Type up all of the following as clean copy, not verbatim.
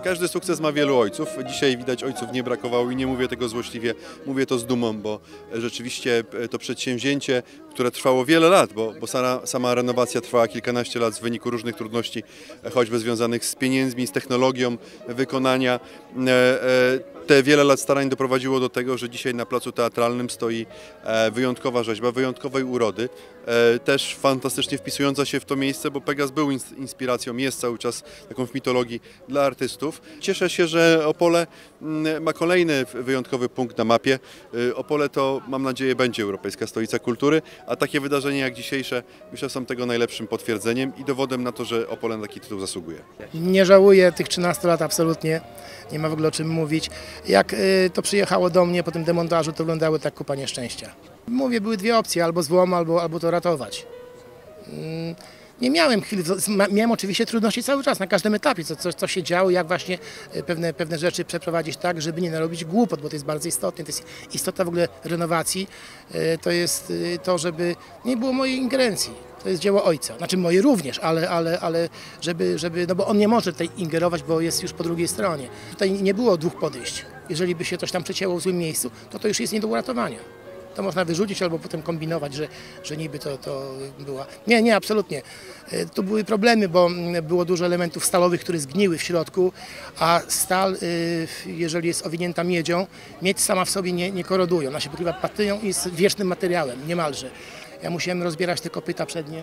Każdy sukces ma wielu ojców. Dzisiaj widać ojców nie brakowało i nie mówię tego złośliwie, mówię to z dumą, bo rzeczywiście to przedsięwzięcie, które trwało wiele lat, bo sama renowacja trwała kilkanaście lat z wyniku różnych trudności, choćby związanych z pieniędzmi, z technologią wykonania. Te wiele lat starań doprowadziło do tego, że dzisiaj na placu teatralnym stoi wyjątkowa rzeźba, wyjątkowej urody, też fantastycznie wpisująca się w to miejsce, bo Pegas był inspiracją, jest cały czas taką w mitologii dla artystów. Cieszę się, że Opole ma kolejny wyjątkowy punkt na mapie. Opole to, mam nadzieję, będzie Europejska Stolica Kultury, a takie wydarzenia jak dzisiejsze, myślę, są tego najlepszym potwierdzeniem i dowodem na to, że Opole na taki tytuł zasługuje. Nie żałuję tych 13 lat absolutnie, nie ma w ogóle o czym mówić. Jak to przyjechało do mnie po tym demontażu, to wyglądały tak kupa nieszczęścia. Mówię, były dwie opcje, albo złom, albo to ratować. Nie miałem chwili, miałem oczywiście trudności cały czas, na każdym etapie, co się działo, jak właśnie pewne rzeczy przeprowadzić tak, żeby nie narobić głupot, bo to jest bardzo istotne. To jest istota w ogóle renowacji, to jest to, żeby nie było mojej ingerencji. To jest dzieło ojca, znaczy moje również, ale żeby, no bo on nie może tutaj ingerować, bo jest już po drugiej stronie. Tutaj nie było dwóch podejść. Jeżeli by się coś tam przecięło w złym miejscu, to już jest nie do uratowania. To można wyrzucić albo potem kombinować, że niby to była... Nie, absolutnie. Tu były problemy, bo było dużo elementów stalowych, które zgniły w środku, a stal, jeżeli jest owinięta miedzią, miedź sama w sobie nie koroduje. Ona się pokrywa patyją i jest wiecznym materiałem, niemalże. Ja musiałem rozbierać te kopyta przednie,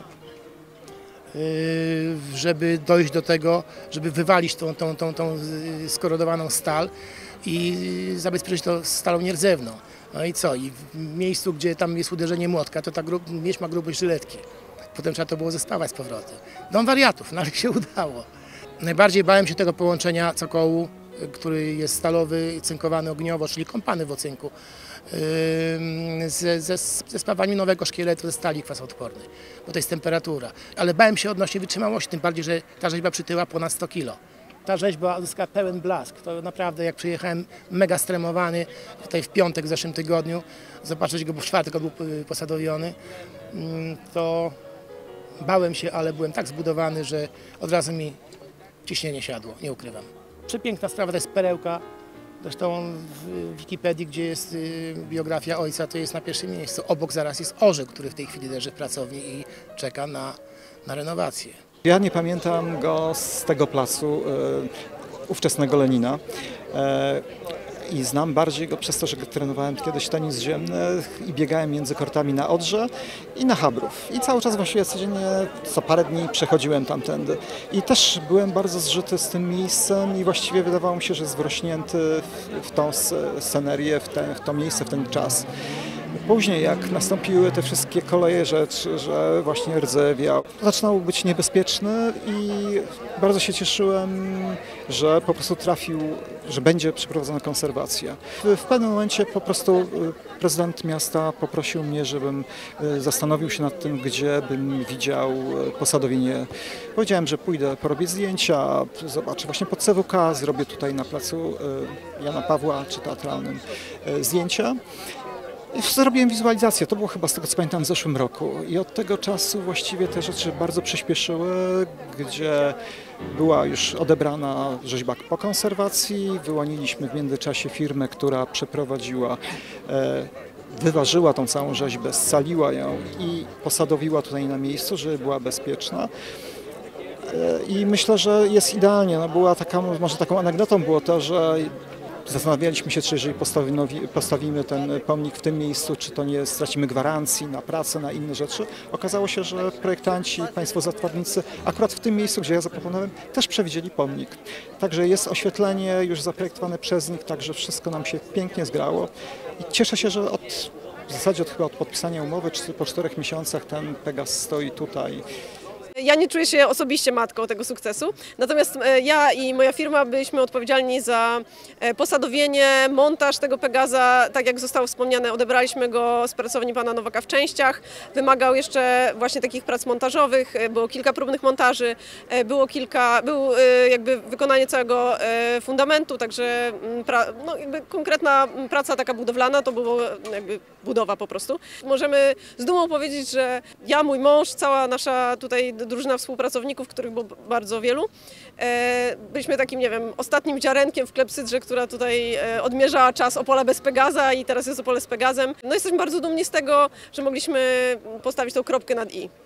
żeby dojść do tego, żeby wywalić tą skorodowaną stal i zabezpieczyć to stalą nierdzewną. No i co? I w miejscu, gdzie tam jest uderzenie młotka, to ta miedź ma grubość żyletki. Potem trzeba to było zespawać z powrotem. Dom wariatów, no ale się udało. Najbardziej bałem się tego połączenia cokołu, który jest stalowy, cynkowany ogniowo, czyli kąpany w ocynku, ze spawaniem nowego szkieletu ze stali kwasoodpornej, bo to jest temperatura. Ale bałem się odnośnie wytrzymałości, tym bardziej, że ta rzeźba przytyła ponad 100 kg. Ta rzeźba uzyskała pełen blask. To naprawdę, jak przyjechałem mega stremowany, tutaj w piątek w zeszłym tygodniu, zobaczyć go, bo w czwartek był posadowiony, to bałem się, ale byłem tak zbudowany, że od razu mi ciśnienie siadło, nie ukrywam. Przepiękna sprawa, to jest perełka. Zresztą w Wikipedii, gdzie jest biografia ojca, to jest na pierwszym miejscu. Obok zaraz jest orzeł, który w tej chwili leży w pracowni i czeka na renowację. Ja nie pamiętam go z tego placu ówczesnego Lenina i znam bardziej go przez to, że trenowałem kiedyś tenis ziemny i biegałem między kortami na Odrze i na Chabrów. I cały czas właściwie codziennie, co parę dni przechodziłem tamtędy. I też byłem bardzo zżyty z tym miejscem i właściwie wydawało mi się, że jest wrośnięty w tą scenerię, w to miejsce, w ten czas. Później, jak nastąpiły te wszystkie koleje rzeczy, że właśnie rdzewia, zaczynał być niebezpieczny i bardzo się cieszyłem, że po prostu trafił, że będzie przeprowadzona konserwacja. W pewnym momencie po prostu prezydent miasta poprosił mnie, żebym zastanowił się nad tym, gdzie bym widział posadowienie. Powiedziałem, że pójdę porobić zdjęcia, zobaczę właśnie pod CWK, zrobię tutaj na placu Jana Pawła czy teatralnym zdjęcia. Zrobiłem wizualizację, to było chyba z tego co pamiętam w zeszłym roku i od tego czasu właściwie te rzeczy bardzo przyspieszyły, gdzie była już odebrana rzeźba po konserwacji, wyłoniliśmy w międzyczasie firmę, która przeprowadziła, wyważyła tą całą rzeźbę, scaliła ją i posadowiła tutaj na miejscu, żeby była bezpieczna. I myślę, że jest idealnie. No była taka, może taką anegdotą było to, że zastanawialiśmy się, czy jeżeli postawimy ten pomnik w tym miejscu, czy to nie stracimy gwarancji na pracę, na inne rzeczy. Okazało się, że projektanci, państwo zatwarnicy, akurat w tym miejscu, gdzie ja zaproponowałem, też przewidzieli pomnik. Także jest oświetlenie już zaprojektowane przez nich, także wszystko nam się pięknie zgrało. I cieszę się, że w zasadzie chyba od podpisania umowy, po 4 miesiącach ten Pegas stoi tutaj. Ja nie czuję się osobiście matką tego sukcesu, natomiast ja i moja firma byliśmy odpowiedzialni za posadowienie, montaż tego Pegaza, tak jak zostało wspomniane, odebraliśmy go z pracowni pana Nowaka w częściach, wymagał jeszcze właśnie takich prac montażowych, było kilka próbnych montaży, było jakby wykonanie całego fundamentu, także no jakby konkretna praca taka budowlana, to było jakby budowa po prostu. Możemy z dumą powiedzieć, że ja, mój mąż, cała nasza tutaj naprawdę drużyna współpracowników, których było bardzo wielu. Byliśmy takim, nie wiem, ostatnim ziarenkiem w klepsydrze, która tutaj odmierzała czas Opola bez Pegaza i teraz jest Opole z Pegazem. No jesteśmy bardzo dumni z tego, że mogliśmy postawić tą kropkę nad i.